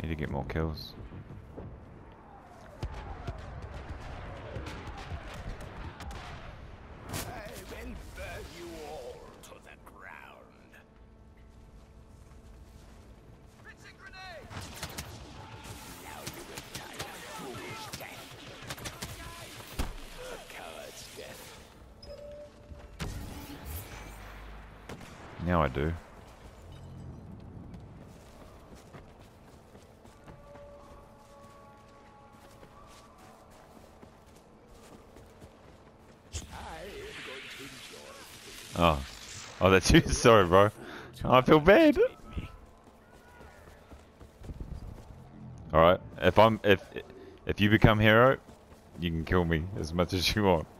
Need to get more kills. I will burn you all to the ground. Fixing grenade! Now you will die a foolish death. A coward's death. Now I do. Oh. Oh, that's you. Sorry, bro. I feel bad. Alright. If you become hero, you can kill me as much as you want.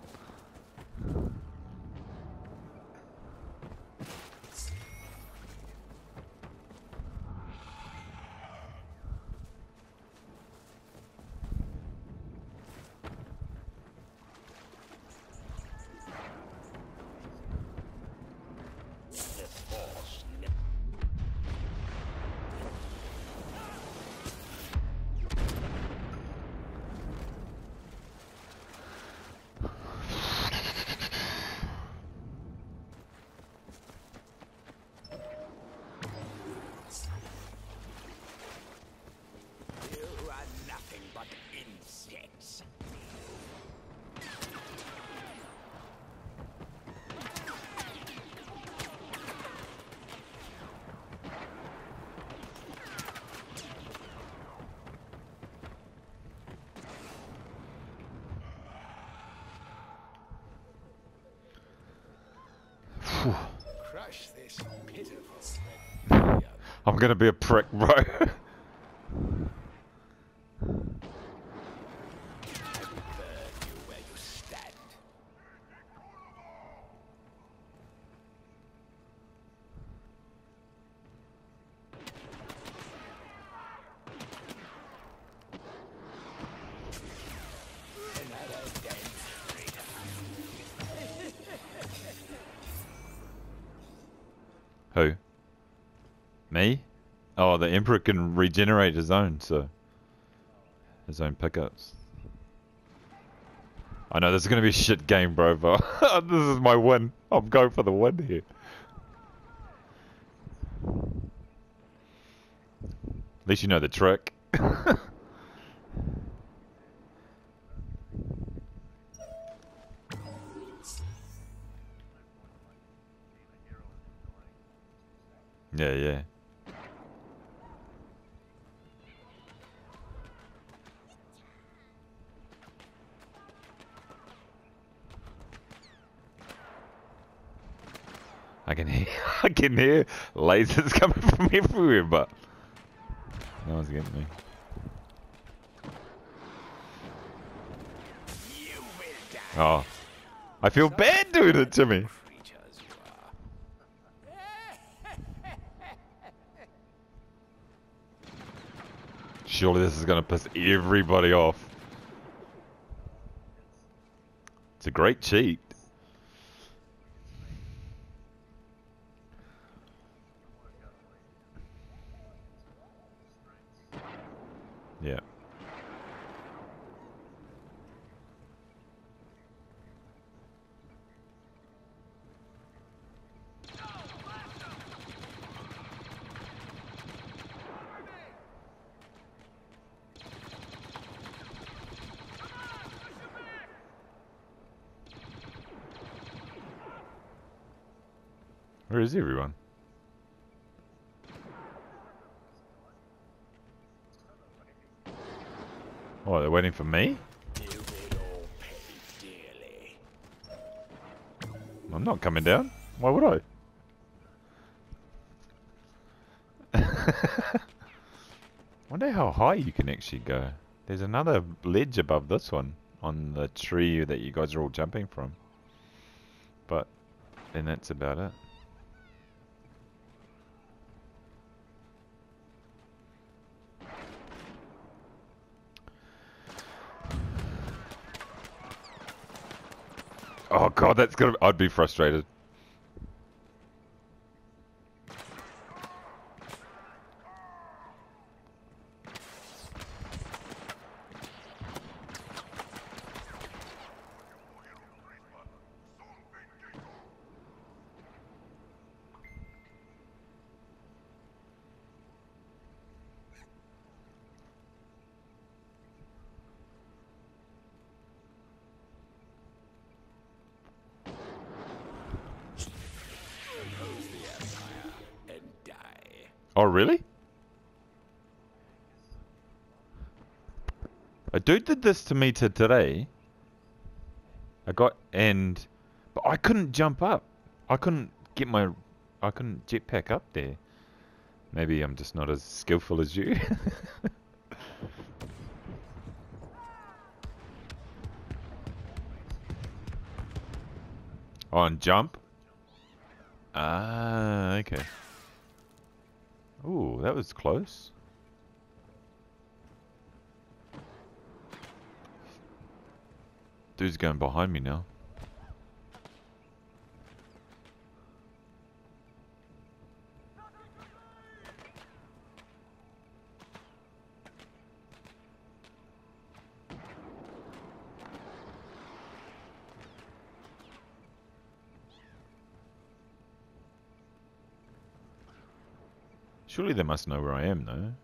Crush this pitiful I'm gonna be a prick, bro. Who? Me? Oh, the Emperor can regenerate his own, so... his own pickups. I know this is gonna be a shit game, bro, but this is my win. I'm going for the win here. At least you know the trick. Yeah, yeah. I can hear lasers coming from everywhere, but no one's getting me. Oh, I feel bad doing it to me. Surely this is gonna piss everybody off. It's a great cheat. Yeah. Where is everyone? Oh, they're waiting for me? I'm not coming down. Why would I? Wonder how high you can actually go. There's another ledge above this one on the tree that you guys are all jumping from. But then that's about it. Oh god, that's gonna... I'd be frustrated. Oh, really? A dude did this to me today. But I couldn't jump up. I couldn't jetpack up there. Maybe I'm just not as skillful as you. On jump? Ah, okay. Ooh, that was close. Dude's going behind me now. Surely they must know where I am, though.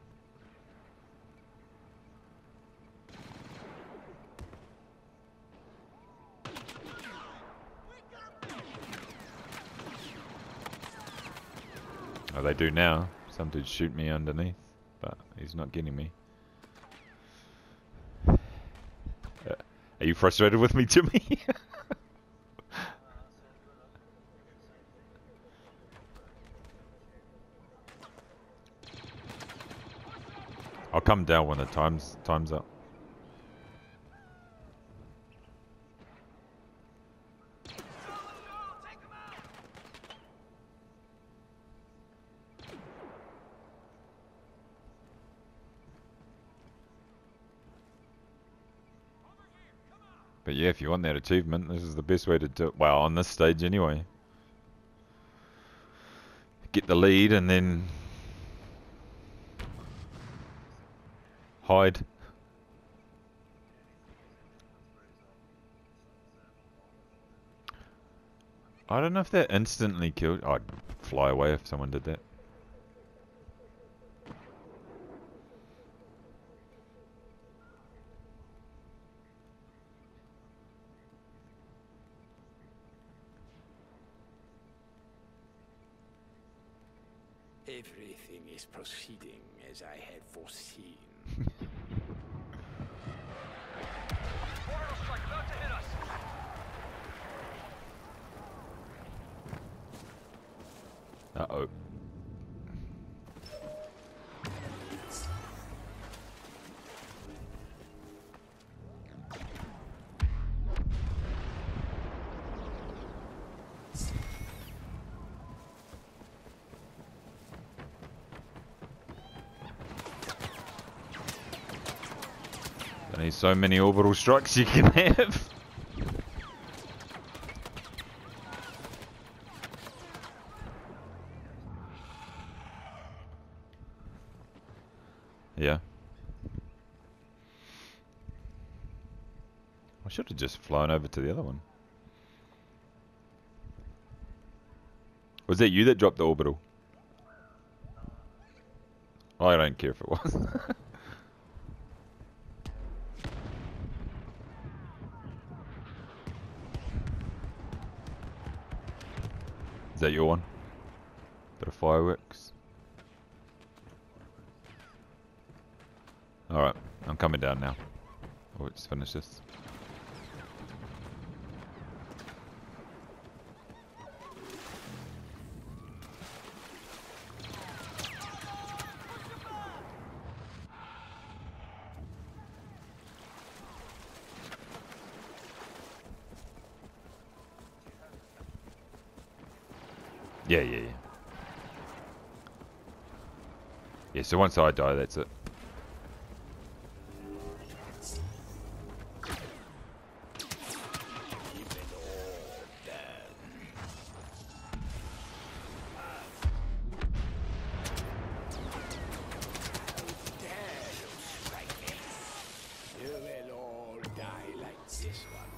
Oh, they do now. Some dude shoot me underneath, but he's not getting me. Are you frustrated with me, Jimmy? I'll come down when the time's up. But yeah, if you want that achievement, this is the best way to do it. Well, on this stage anyway. Get the lead and then hide. I don't know if that instantly killed. I'd fly away if someone did that. Everything is proceeding as I had foreseen. Uh-oh. There's so many orbital strikes you can have. Yeah. I should have just flown over to the other one. Was that you that dropped the orbital? I don't care if it was. Is that your one? Bit of fireworks. Alright, I'm coming down now. Oh, let's finish this. Yeah. Yeah, so once I die, that's it. You will all die like this one.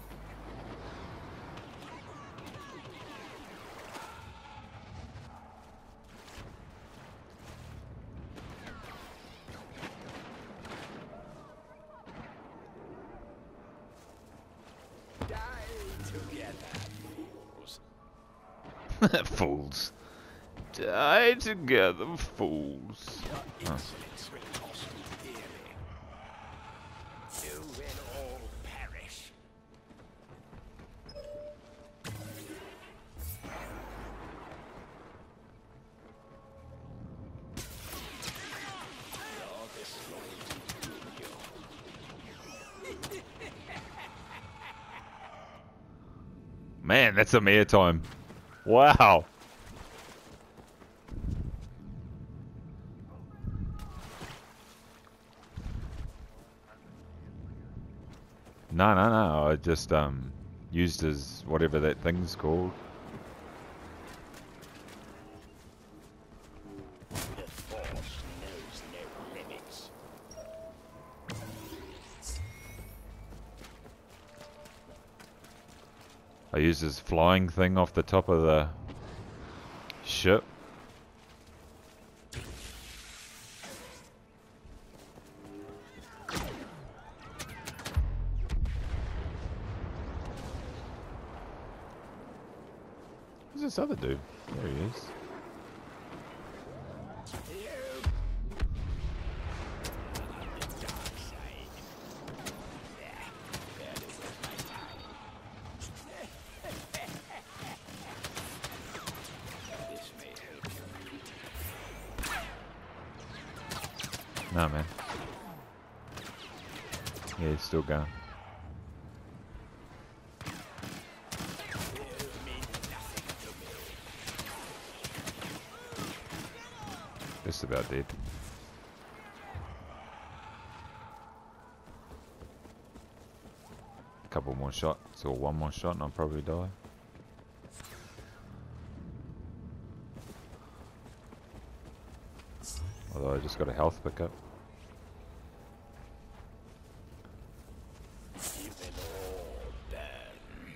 Die together, fools. Fools. Die together, fools. Your Oh. insolence will cost you dearly. You will all perish. Your disloyalty to you. Man, that's some airtime. Wow. No, no, no. I just used his whatever that thing's called. The Force knows no limits. I used his flying thing off the top of the ship. Who's this other dude? There he is. This may help you. No, man. Yeah, he's still going. You mean nothing to me. Just about dead. Couple more shots, or one more shot, and I'll probably die. Although I just got a health pickup. You will all burn.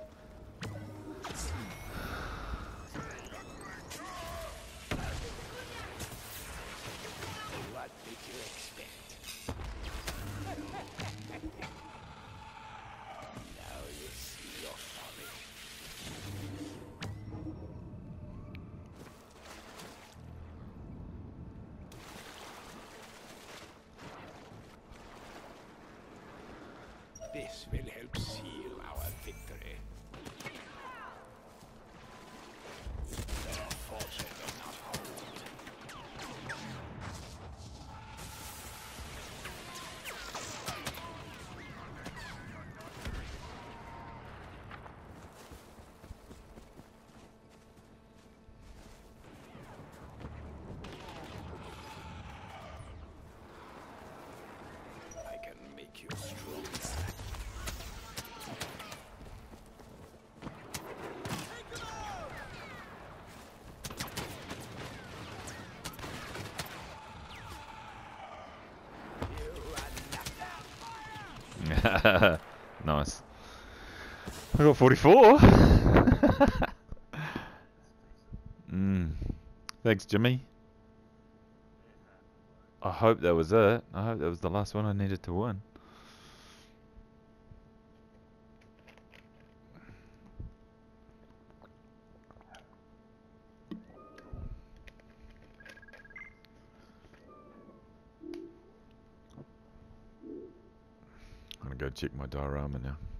What did you expect? Now you see your folly. This will help seal our victory. Their fortune will not hold. I can make you stronger. Nice. I got 44. Thanks, Jimmy. I hope that was it. I hope that was the last one I needed to win. I'm gonna go check my diorama now.